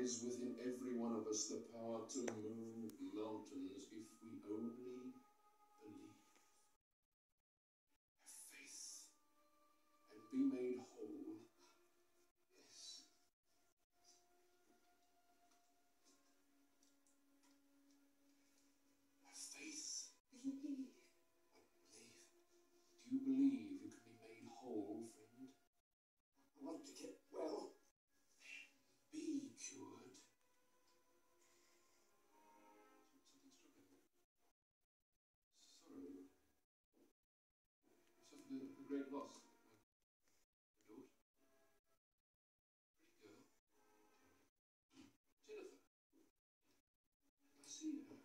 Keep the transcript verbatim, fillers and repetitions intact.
lies within every one of us the power to move mountains if we only believe. Have faith and be made whole. Yes. Have faith. Believe. Believe. Do you believe you can be made whole, friend? I want to get well. Be cured. Something struck him. Sorrow. You suffered a, a great loss. A daughter. Pretty girl. Jennifer. I see her.